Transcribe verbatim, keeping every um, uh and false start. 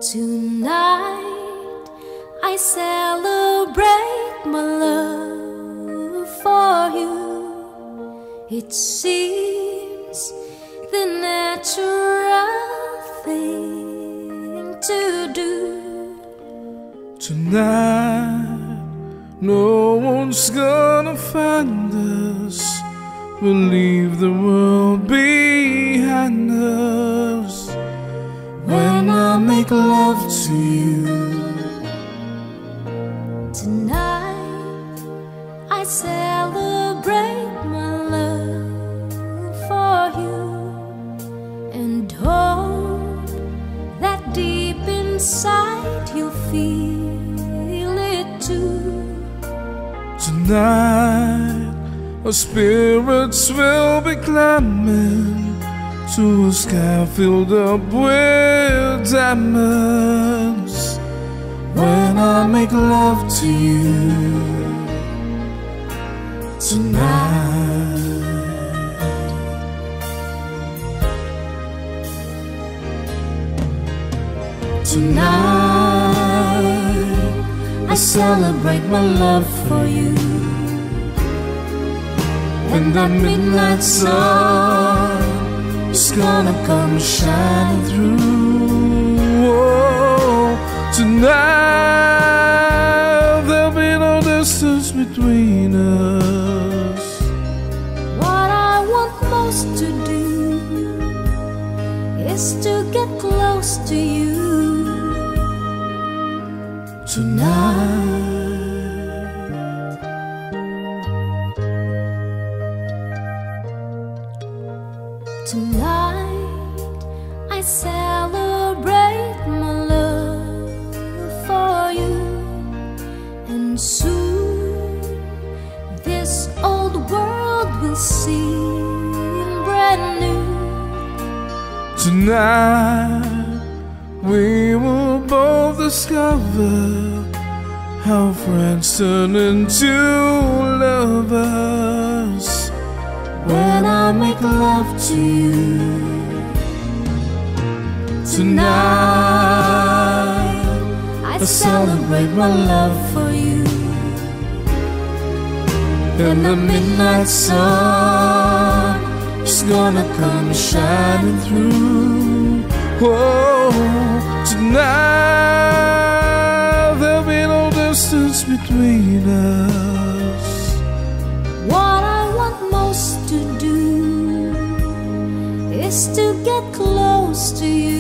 Tonight I celebrate my love for you. It seems the natural thing to do. Tonight no one's gonna find us. We'll leave the world behind us when I make love to you. Tonight I celebrate my love for you and hope that deep inside you'll feel it too. Tonight our spirits will be climbing to a sky filled up with diamonds when I make love to you. Tonight, tonight I celebrate my love for you, and the midnight sun is gonna come shining through. Oh, tonight there'll be no distance between us. What I want most to do is to get close to you. Tonight, Tonight I celebrate my love for you, and soon this old world will seem brand new. tonight we will both discover how friends turn into lovers when I make love to you. Tonight I celebrate my love for you, and the midnight sun is gonna come shining through. Oh, tonight there'll be no distance between us. what I want most to do is to get close to you.